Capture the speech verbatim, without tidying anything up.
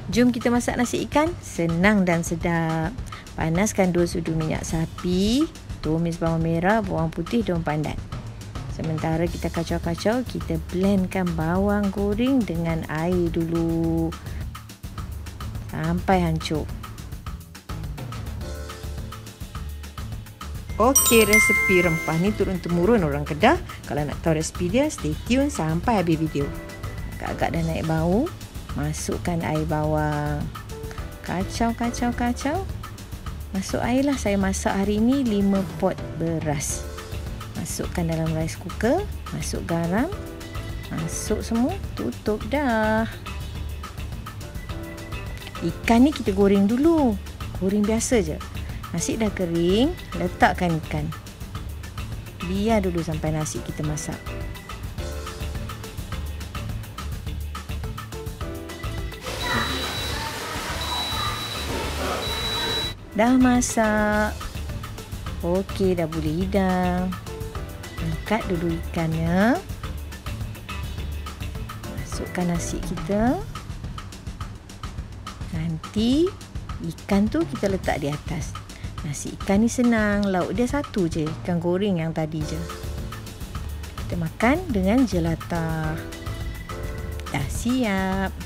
Jom kita masak nasi ikan. Senang dan sedap. Panaskan dua sudu minyak sapi, tumis bawang merah, bawang putih, daun pandan. Sementara kita kacau-kacau, kita blendkan bawang goreng dengan air dulu sampai hancur. Okey, resepi rempah ni turun-temurun orang Kedah. Kalau nak tahu resepi dia, stay tune sampai habis video. Agak-agak dah naik bau, masukkan air bawang. Kacau, kacau, kacau. Masuk air lah. Saya masak hari ni lima pot beras. Masukkan dalam rice cooker. Masuk garam. Masuk semua. Tutup dah. Ikan ni kita goreng dulu. Goreng biasa je. Nasi dah kering, letakkan ikan. Biar dulu sampai nasi kita masak. Dah masak. Okey, dah boleh hidang. Angkat dulu ikannya. Masukkan nasi kita. Nanti ikan tu kita letak di atas. Nasi ikan ni senang, lauk dia satu je, ikan goreng yang tadi je. Kita makan dengan jelata. Dah siap.